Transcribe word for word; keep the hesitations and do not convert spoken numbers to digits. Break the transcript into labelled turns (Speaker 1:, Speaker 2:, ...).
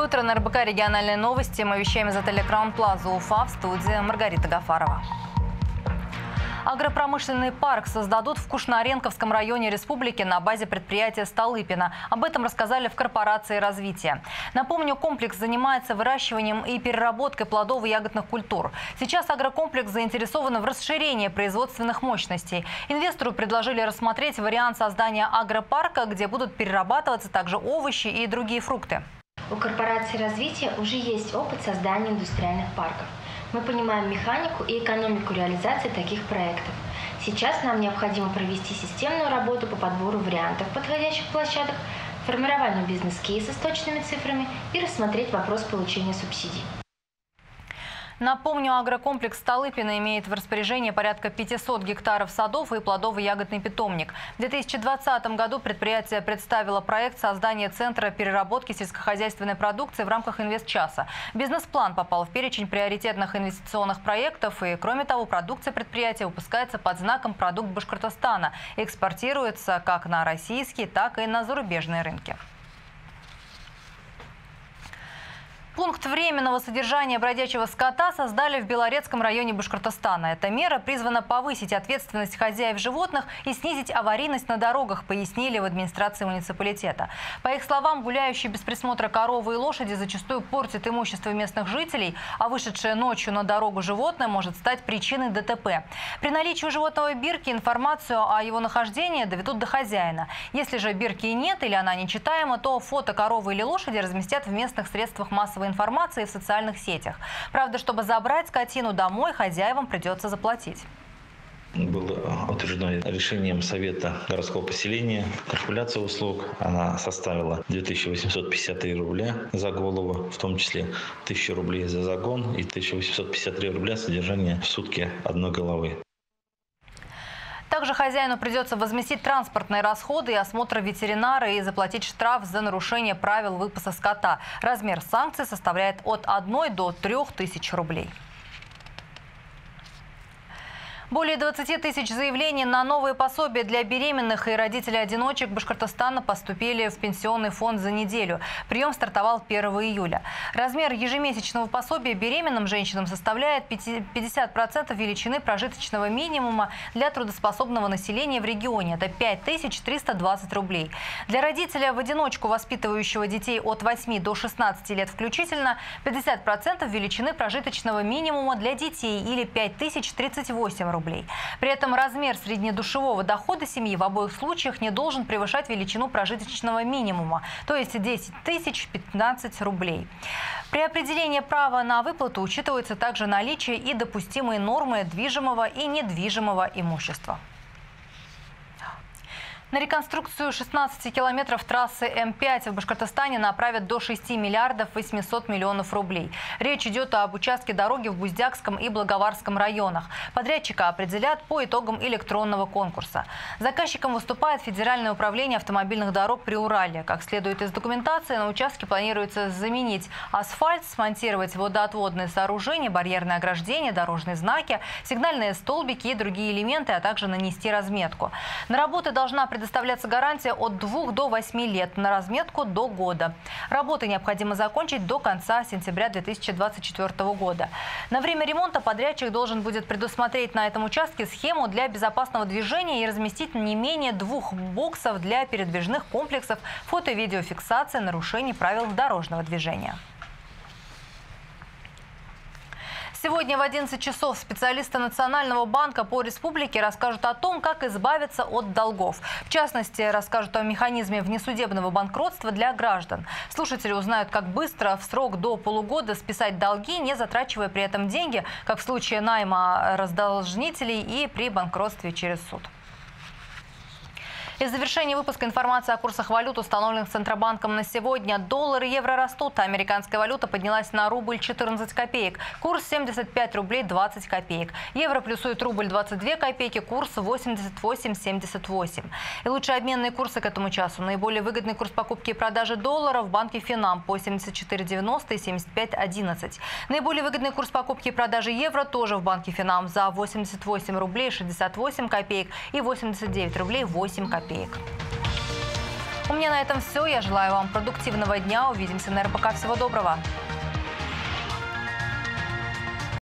Speaker 1: Доброе утро, на эр бэ ка «Региональные новости». Мы вещаем из отеля «Краун Плаза» Уфа, в студии Маргарита Гафарова. Агропромышленный парк создадут в Кушнаренковском районе республики на базе предприятия «Столыпино». Об этом рассказали в корпорации развития. Напомню, комплекс занимается выращиванием и переработкой плодов и ягодных культур. Сейчас агрокомплекс заинтересован в расширении производственных мощностей. Инвестору предложили рассмотреть вариант создания агропарка, где будут перерабатываться также овощи и другие фрукты.
Speaker 2: У корпорации развития уже есть опыт создания индустриальных парков. Мы понимаем механику и экономику реализации таких проектов. Сейчас нам необходимо провести системную работу по подбору вариантов подходящих площадок, формированию бизнес-кейса с точными цифрами и рассмотреть вопрос получения субсидий.
Speaker 1: Напомню, агрокомплекс «Столыпино» имеет в распоряжении порядка пятисот гектаров садов и плодово-ягодный питомник. В две тысячи двадцатом году предприятие представило проект создания центра переработки сельскохозяйственной продукции в рамках инвестчаса. Бизнес-план попал в перечень приоритетных инвестиционных проектов, и, кроме того, продукция предприятия выпускается под знаком «Продукт Башкортостана» и экспортируется как на российские, так и на зарубежные рынки. Пункт временного содержания бродячего скота создали в Белорецком районе Башкортостана. Эта мера призвана повысить ответственность хозяев животных и снизить аварийность на дорогах, пояснили в администрации муниципалитета. По их словам, гуляющие без присмотра коровы и лошади зачастую портят имущество местных жителей, а вышедшее ночью на дорогу животное может стать причиной дэ тэ пэ. При наличии у животного бирки информацию о его нахождении доведут до хозяина. Если же бирки нет или она нечитаема, то фото коровы или лошади разместят в местных средствах массовой информации в социальных сетях. Правда, чтобы забрать скотину домой, хозяевам придется заплатить.
Speaker 3: Было утверждено решением Совета городского поселения. Калькуляция услуг она составила две тысячи восемьсот пятьдесят три рубля за голову, в том числе тысяча рублей за загон и тысяча восемьсот пятьдесят три рубля содержание в сутки одной головы.
Speaker 1: Также хозяину придется возместить транспортные расходы и осмотр ветеринара и заплатить штраф за нарушение правил выпаса скота. Размер санкций составляет от одной до трёх тысяч рублей. Более двадцати тысяч заявлений на новые пособия для беременных и родителей-одиночек Башкортостана поступили в пенсионный фонд за неделю. Прием стартовал первого июля. Размер ежемесячного пособия беременным женщинам составляет пятьдесят процентов величины прожиточного минимума для трудоспособного населения в регионе. Это пять тысяч триста двадцать рублей. Для родителя в одиночку, воспитывающего детей от восьми до шестнадцати лет включительно, пятьдесят процентов величины прожиточного минимума для детей или пять тысяч тридцать восемь рублей. При этом размер среднедушевого дохода семьи в обоих случаях не должен превышать величину прожиточного минимума, то есть десять тысяч пятнадцать рублей. При определении права на выплату учитывается также наличие и допустимые нормы движимого и недвижимого имущества. На реконструкцию шестнадцати километров трассы эм пять в Башкортостане направят до шести миллиардов восьмисот миллионов рублей. Речь идет об участке дороги в Буздякском и Благоварском районах. Подрядчика определят по итогам электронного конкурса. Заказчиком выступает Федеральное управление автомобильных дорог Приуралья. Как следует из документации, на участке планируется заменить асфальт, смонтировать водоотводные сооружения, барьерное ограждение, дорожные знаки, сигнальные столбики и другие элементы, а также нанести разметку. На работы должна предоставляться Предоставляется гарантия от двух до восьми лет, на разметку до года. Работы необходимо закончить до конца сентября две тысячи двадцать четвёртого года. На время ремонта подрядчик должен будет предусмотреть на этом участке схему для безопасного движения и разместить не менее двух боксов для передвижных комплексов фото- и видеофиксации нарушений правил дорожного движения. Сегодня в одиннадцать часов специалисты Национального банка по республике расскажут о том, как избавиться от долгов. В частности, расскажут о механизме внесудебного банкротства для граждан. Слушатели узнают, как быстро в срок до полугода списать долги, не затрачивая при этом деньги, как в случае найма раздолжнителей и при банкротстве через суд. И в завершении выпуска информация о курсах валют, установленных Центробанком на сегодня. Доллар и евро растут, а американская валюта поднялась на рубль четырнадцать копеек. Курс семьдесят пять рублей двадцать копеек. Евро плюсует рубль двадцать две копейки, курс восемьдесят восемь семьдесят восемь. И лучшие обменные курсы к этому часу. Наиболее выгодный курс покупки и продажи доллара в банке Финам по семьдесят четыре девяносто и семьдесят пять одиннадцать. Наиболее выгодный курс покупки и продажи евро тоже в банке Финам за восемьдесят восемь рублей шестьдесят восемь копеек и восемьдесят девять рублей восемь копеек. У меня на этом все. Я желаю вам продуктивного дня. Увидимся на эр бэ ка. Всего доброго.